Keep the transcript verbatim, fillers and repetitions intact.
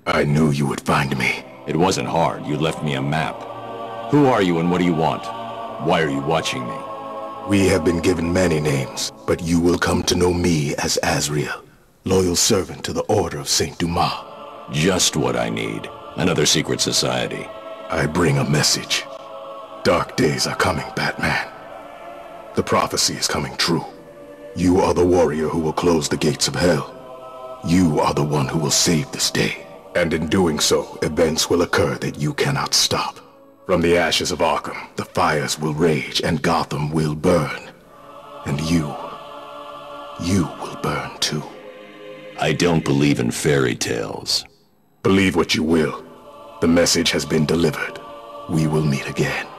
I knew you would find me. It wasn't hard. You left me a map. Who are you and what do you want? Why are you watching me? We have been given many names, but you will come to know me as Azrael, loyal servant to the Order of Saint Dumas. Just what I need. Another secret society. I bring a message. Dark days are coming, Batman. The prophecy is coming true. You are the warrior who will close the gates of hell. You are the one who will save this day. And in doing so, events will occur that you cannot stop. From the ashes of Arkham, the fires will rage and Gotham will burn. And you, you will burn too. I don't believe in fairy tales. Believe what you will. The message has been delivered. We will meet again.